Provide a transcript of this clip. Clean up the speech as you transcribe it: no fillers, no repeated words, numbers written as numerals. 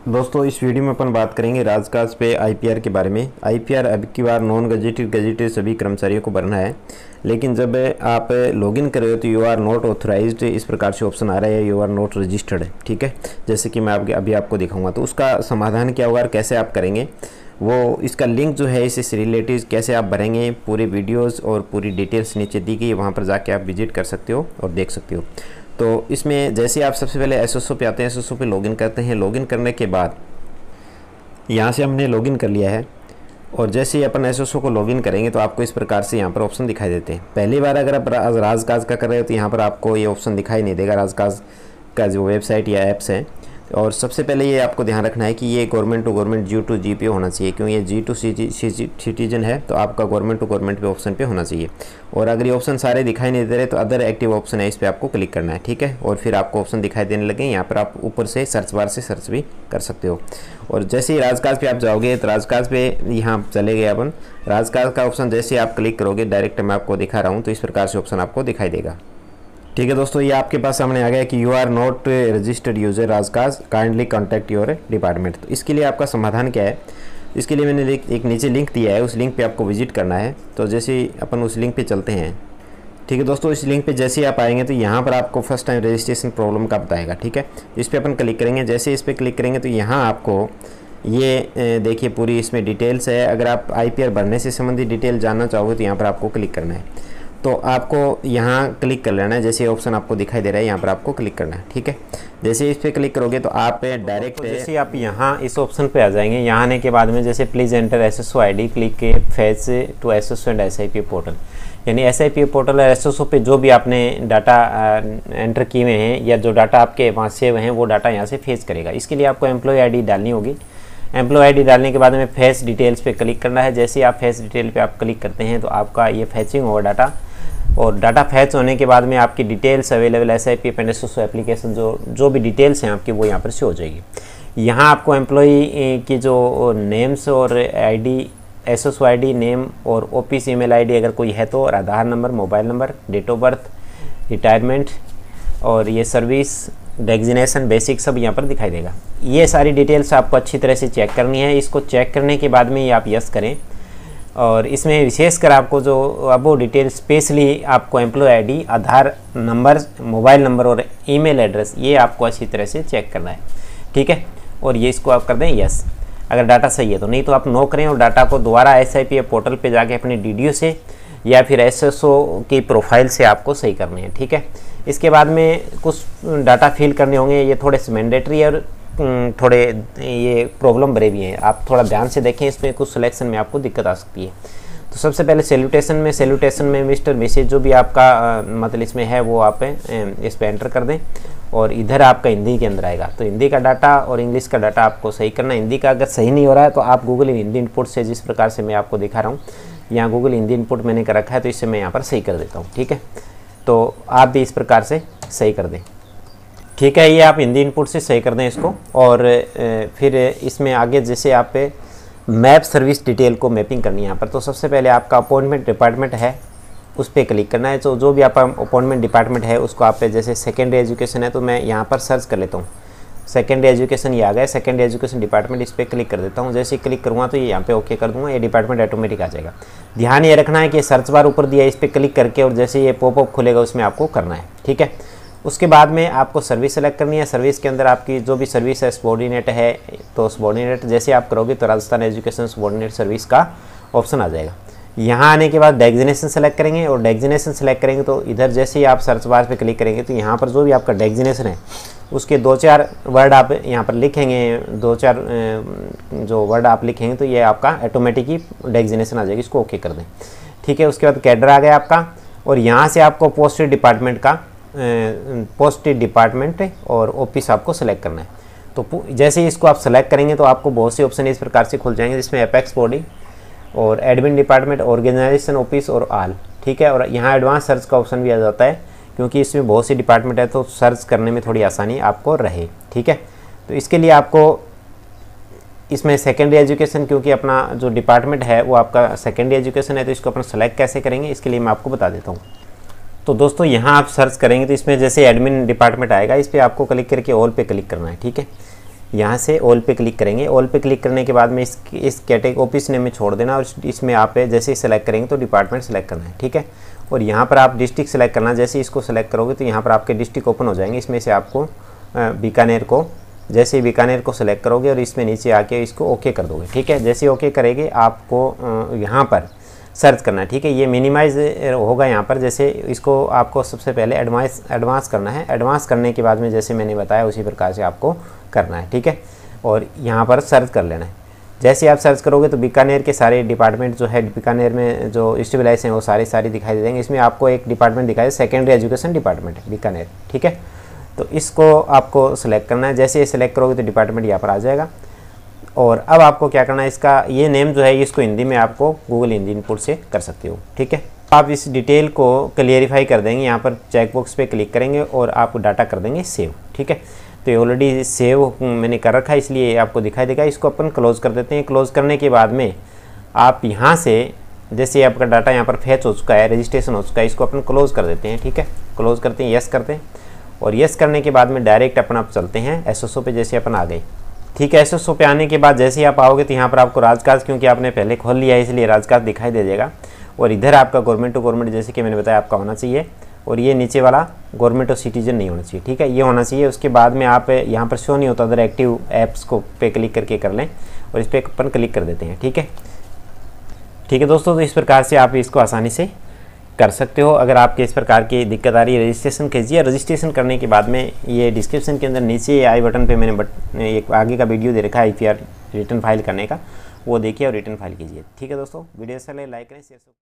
दोस्तों इस वीडियो में अपन बात करेंगे राजकाज पे आईपीआर के बारे में। आईपीआर अब की बार नॉन गजेटेड सभी कर्मचारियों को भरना है, लेकिन जब आप लॉगिन कर रहे हो तो यू आर नॉट ऑथराइज्ड इस प्रकार से ऑप्शन आ रहा है, यू आर नॉट रजिस्टर्ड। ठीक है, जैसे कि मैं अभी आपको दिखाऊंगा तो उसका समाधान क्या होगा और कैसे आप करेंगे, वो इसका लिंक जो है इससे रिलेटेड कैसे आप भरेंगे, पूरी वीडियोज़ और पूरी डिटेल्स नीचे दी गई है, वहाँ पर जाके आप विजिट कर सकते हो और देख सकते हो। तो इसमें जैसे आप सबसे पहले एसएसओ पे आते हैं, एसएसओ पे लॉगिन करते हैं। लॉगिन करने के बाद यहाँ से हमने लॉगिन कर लिया है और जैसे ही अपन एसएसओ को लॉगिन करेंगे तो आपको इस प्रकार से यहाँ पर ऑप्शन दिखाई देते हैं। पहली बार अगर आप राजकाज का कर रहे हो तो यहाँ पर आपको ये ऑप्शन दिखाई नहीं देगा, राजकाज का जो वेबसाइट या ऐप्स है। और सबसे पहले ये आपको ध्यान रखना है कि ये government to government G to G पे होना चाहिए, क्योंकि ये जी टू सिटीजन है तो आपका गवर्नमेंट टू गवर्नमेंट पे ऑप्शन पे होना चाहिए। और अगर ये ऑप्शन सारे दिखाई नहीं दे रहे तो अदर एक्टिव ऑप्शन है, इस पर आपको क्लिक करना है। ठीक है, और फिर आपको ऑप्शन दिखाई देने लगे, यहाँ पर आप ऊपर से सर्च बार से सर्च भी कर सकते हो। और जैसे ही राजकाज पे आप जाओगे तो राजकाज पे यहाँ चले गए अपन, राजकाज का ऑप्शन जैसे आप क्लिक करोगे डायरेक्ट मैं आपको दिखा रहा हूँ तो इस प्रकार से ऑप्शन आपको दिखाई देगा। ठीक है दोस्तों, ये आपके पास सामने आ गया कि you are not registered user Rajkaj, kindly contact your department. तो इसके लिए आपका समाधान क्या है, इसके लिए मैंने एक नीचे लिंक दिया है, उस लिंक पे आपको विजिट करना है। तो जैसे ही अपन उस लिंक पे चलते हैं, ठीक है दोस्तों, इस लिंक पे जैसे ही आप आएंगे तो यहाँ पर आपको फर्स्ट टाइम रजिस्ट्रेशन प्रॉब्लम का बताएगा। ठीक है, इस पर अपन क्लिक करेंगे। जैसे इस पर क्लिक करेंगे तो यहाँ आपको ये देखिए पूरी इसमें डिटेल्स है। अगर आप आईपीआर भरने से संबंधित डिटेल जानना चाहोगे तो यहाँ पर आपको क्लिक करना है। तो आपको यहाँ क्लिक कर लेना है, जैसे ऑप्शन आपको दिखाई दे रहा है यहाँ पर आपको क्लिक करना है। ठीक है, जैसे इस पर क्लिक करोगे तो आप डायरेक्ट जैसे आप यहाँ इस ऑप्शन पे आ जाएंगे। यहाँ आने के बाद में जैसे please enter SSO ID, click के fetch to SSO and SIP portal, यानी एसआईपी पोर्टल और एसएसओ पे जो भी आपने डाटा एंटर किए हुए हैं या जो डाटा आपके वहाँ सेव हैं वो डाटा यहाँ से फेच करेगा। इसके लिए आपको एम्प्लॉय आईडी डालनी होगी। एम्प्लॉय आईडी डालने के बाद में फेच डिटेल्स पे क्लिक करना है। जैसे आप फेच डिटेल पे आप क्लिक करते हैं तो आपका ये फेचिंग होगा डाटा, और डाटा फैच होने के बाद में आपकी details available SIP SSO application जो भी डिटेल्स हैं आपकी वो यहाँ पर शो हो जाएगी। यहाँ आपको एम्प्लॉई की जो नेम्स और आईडी, एसएसओ आईडी, नेम और ऑफिस ईमेल आईडी अगर कोई है तो, और Aadhaar number, mobile number, date of birth, retirement और ये सर्विस डेजिग्नेशन बेसिक सब यहाँ पर दिखाई देगा। ये सारी डिटेल्स आपको अच्छी तरह से चेक करनी है। इसको चेक करने के बाद में ये आप यस करें। और इसमें विशेषकर आपको जो अब वो डिटेल स्पेशली आपको employ ID, Aadhaar number, mobile number और ईमेल एड्रेस ये आपको अच्छी तरह से चेक करना है। ठीक है, और ये इसको आप कर दें यस अगर डाटा सही है तो, नहीं तो आप नो करें और डाटा को दोबारा एसआईपी पोर्टल पे जाके अपने डीडीओ से या फिर एसएसओ की प्रोफाइल से आपको सही करने हैं। ठीक है, इसके बाद में कुछ डाटा फिल करने होंगे, ये थोड़े से मैंडेटरी और थोड़े ये प्रॉब्लम भरे भी हैं। आप थोड़ा ध्यान से देखें, इसमें कुछ सिलेक्शन में आपको दिक्कत आ सकती है। तो सबसे पहले सैल्यूटेशन में मिस्टर मिसेज जो भी आपका मतलब इसमें है वो आप इस पर एंटर कर दें। और इधर आपका हिंदी के अंदर आएगा, तो हिंदी का डाटा और इंग्लिश का डाटा आपको सही करना है। हिंदी का अगर सही नहीं हो रहा है तो आप गूगल हिंदी इनपुट से, जिस प्रकार से मैं आपको दिखा रहा हूँ, यहाँ गूगल हिंदी इनपुट मैंने कर रखा है तो इससे मैं यहाँ पर सही कर देता हूँ। ठीक है, तो आप भी इस प्रकार से सही कर दें। ठीक है, ये आप हिंदी इनपुट से सही कर दें इसको। और फिर इसमें आगे जैसे आप पे मैप सर्विस डिटेल को मैपिंग करनी है यहाँ पर, तो सबसे पहले आपका अपॉइंटमेंट डिपार्टमेंट है उस पर क्लिक करना है। तो जो भी आपका अपॉइंटमेंट डिपार्टमेंट है उसको आप पे, जैसे सेकेंडरी एजुकेशन है तो मैं यहाँ पर सर्च कर लेता हूँ, सेकेंडरी एजुकेशन ये आ गया, सेकेंडरी एजुकेशन डिपार्टमेंट, इस पर क्लिक कर देता हूँ। जैसे क्लिक करूँगा तो ये यहाँ पे ओके कर दूँगा, ये डिपार्टमेंट ऑटोमेटिक आ जाएगा। ध्यान ये रखना है कि सर्च बार ऊपर दिया है, इस पर क्लिक करके और जैसे ये पॉपअप खुलेगा उसमें आपको करना है। ठीक है, उसके बाद में आपको सर्विस सेलेक्ट करनी है। सर्विस के अंदर आपकी जो भी सर्विस है सबॉर्डिनेट है तो सबॉर्डिनेट जैसे आप करोगे तो राजस्थान एजुकेशन सबॉर्डिनेट सर्विस का ऑप्शन आ जाएगा। यहाँ आने के बाद डेजिग्नेशन सेलेक्ट करेंगे और डेजिग्नेशन सेलेक्ट करेंगे तो इधर जैसे ही आप सर्च बार पे क्लिक करेंगे तो यहाँ पर जो भी आपका डेजिग्नेशन है उसके 2-4 वर्ड आप यहाँ पर लिखेंगे, 2-4 जो वर्ड आप लिखेंगे तो ये आपका ऑटोमेटिक ही डेजिग्नेशन आ जाएगी, इसको ओके कर दें। ठीक है, उसके बाद कैडर आ गया आपका, और यहाँ से आपको पोस्टेड डिपार्टमेंट और ऑफिस आपको सेलेक्ट करना है। तो जैसे ही इसको आप सेलेक्ट करेंगे तो आपको बहुत से ऑप्शन इस प्रकार से खुल जाएंगे, जिसमें एपेक्स बॉडी और एडमिन डिपार्टमेंट, ऑर्गेनाइजेशन ऑफिस और आल। ठीक है, और यहाँ एडवांस सर्च का ऑप्शन भी आ जाता है, क्योंकि इसमें बहुत सी डिपार्टमेंट है तो सर्च करने में थोड़ी आसानी आपको रहे। ठीक है, तो इसके लिए आपको इसमें सेकेंडरी एजुकेशन, क्योंकि अपना जो डिपार्टमेंट है वो आपका सेकेंडरी एजुकेशन है, तो इसको अपना सेलेक्ट कैसे करेंगे इसके लिए मैं आपको बता देता हूँ। तो दोस्तों यहाँ आप सर्च करेंगे तो इसमें जैसे एडमिन डिपार्टमेंट आएगा, इस पर आपको क्लिक करके ऑल पे क्लिक करना है। ठीक है, यहाँ से ऑल पे क्लिक करेंगे। ऑल पे क्लिक करने के बाद में इस कैटेगरी ऑफिस नेम में छोड़ देना और इसमें आप जैसे ही सेलेक्ट करेंगे तो डिपार्टमेंट सेलेक्ट करना है, ठीक है। और यहाँ पर आप डिस्ट्रिक्ट सेलेक्ट करना, जैसे इसको सेलेक्ट करोगे तो यहाँ पर आपके डिस्ट्रिक्ट ओपन हो जाएंगे। इसमें से आपको बीकानेर को, जैसे ही बीकानेर को सेलेक्ट करोगे और इसमें नीचे आके इसको ओके कर दोगे, ठीक है। जैसे ओके करेंगे आपको यहाँ पर सर्च करना है, ठीक है। ये मिनिमाइज होगा यहाँ पर, जैसे इसको आपको सबसे पहले एडवांस करना है। एडवांस करने के बाद में जैसे मैंने बताया उसी प्रकार से आपको करना है, ठीक है। और यहाँ पर सर्च कर लेना है। जैसे आप सर्च करोगे तो बीकानेर के सारे डिपार्टमेंट जो है, बीकानेर में जो स्टेबलाइज हैं वो सारी दिखाई दे देंगे। इसमें आपको एक डिपार्टमेंट दिखाई, सेकेंडरी एजुकेशन डिपार्टमेंट बीकानेर, ठीक है। तो इसको आपको सेलेक्ट करना है। जैसे ये सेलेक्ट करोगे तो डिपार्टमेंट यहाँ पर आ जाएगा। और अब आपको क्या करना है, इसका ये नेम जो है इसको हिंदी में आपको गूगल हिंदी इनपुट से कर सकते हो, ठीक है। आप इस डिटेल को क्लियरिफाई कर देंगे, यहाँ पर चेकबॉक्स पे क्लिक करेंगे और आप डाटा कर देंगे सेव, ठीक है। तो ये ऑलरेडी सेव मैंने कर रखा है इसलिए आपको दिखाई देगा। इसको अपन क्लोज़ कर देते हैं। क्लोज़ करने के बाद में आप यहाँ से, जैसे आपका डाटा यहाँ पर फैच हो चुका है, रजिस्ट्रेशन हो चुका है, इसको अपन क्लोज़ कर देते हैं, ठीक है। क्लोज़ करते हैं, यस करते हैं। और यस करने के बाद में डायरेक्ट अपन आप चलते हैं SSO पे। जैसे अपन आ गए, ठीक है। SSO पे आने के बाद जैसे ही आप आओगे तो यहाँ पर आपको राजकाज, क्योंकि आपने पहले खोल लिया है इसलिए राजकाज दिखाई दे जाएगा। और इधर आपका गवर्नमेंट टू गवर्नमेंट, जैसे कि मैंने बताया, आपका होना चाहिए। और ये नीचे वाला गवर्नमेंट ऑफ सिटीजन नहीं होना चाहिए, ठीक है, ये होना चाहिए। उसके बाद में आप यहाँ पर शो नहीं होता, अदर एक्टिव ऐप्स को पे क्लिक करके कर लें और इस पर अपन क्लिक कर देते हैं, ठीक है। ठीक है दोस्तों, तो इस प्रकार से आप इसको आसानी से कर सकते हो। अगर आपके इस प्रकार की दिक्कत आ रही है, रजिस्ट्रेशन कीजिए। रजिस्ट्रेशन करने के बाद में ये डिस्क्रिप्शन के अंदर नीचे आई बटन पे मैंने एक आगे का वीडियो दे रखा है IPR रिटर्न फाइल करने का, वो देखिए और रिटर्न फाइल कीजिए, ठीक है दोस्तों। वीडियो अच्छा लगे लाइक करें, शेयर